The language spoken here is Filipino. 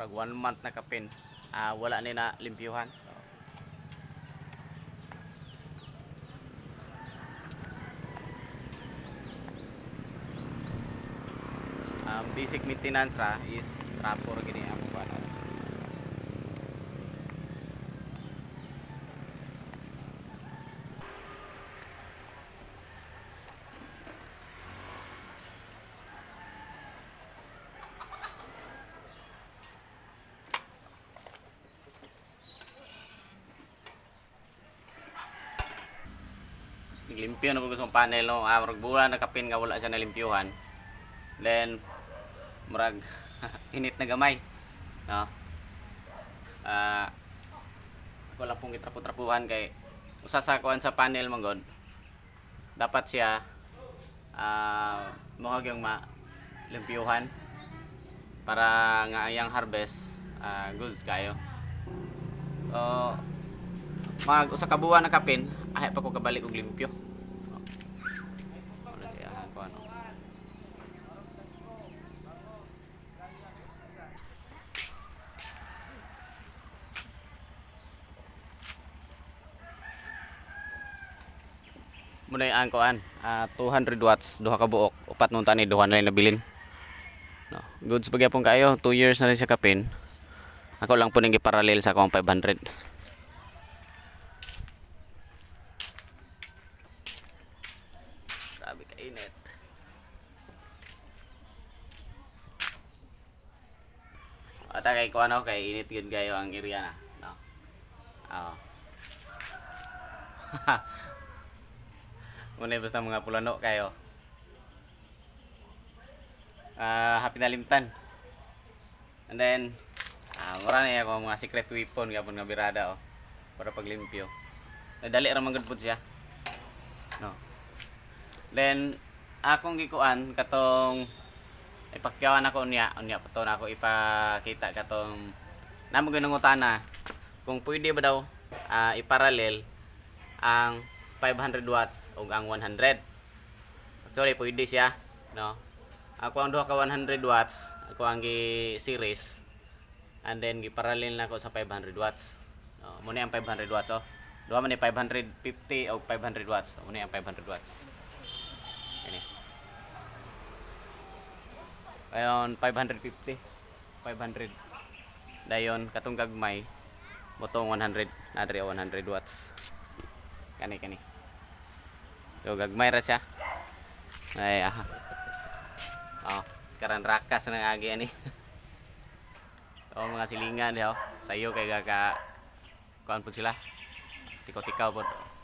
murag 1 month na kapin. Wala ni na limpyuhan. Basic maintenance ra is rapor gini amo ba na. Limpyo na po gusto panel no. Murag bulan na kapin nga wala siya nalimpyuhan. Then murag init na gamay no. Ako lang pong itrapo-trapuhan kay usa sa kuan sa panel manggod dapat siya mohag yung limpyuhan para nga yang harvest goods kayo. Mag usa ka buwan na kapin ahay pa ko kabalik og limpyo. Ano siya ano. Muna yung kuan 200 watts duha ka buok upat nung tani duha na lang nabilin no. Goods pagyapon kayo 2 years na rin siya kapin. Ako lang po nang giparallel sa akong 500. Grabe ka init. Ata kay kuan ako kay init gyud kayo ang area na no. Muna basta mga pulano kayo. Happy na limtan. And then mura na ako mga secret weapon gapon nga birada para paglimpyo. Dali ra man gud pud siya. No. Then akong gikuan katong ipakyawan ako unya pa to na ako ipakita katong namo ginungutana kung pwede ba daw iparallel ang 500 watts ug ang 100. Actually pwede siya no. Ako ang duha ka 100 watts ako ang gi-series and then gi-parallel na ako sa 500 watts no. Muna ang 500 watts duha man ni 550 o 500 watts muna ang 500 watts ini ayon 550 500 dayon katong gagmay botong 100 nadri 100 watts kani so gagmay ra siya ay karan rakas na agi ani mga silingan sayo kay kuan po sila tikaw-tikaw po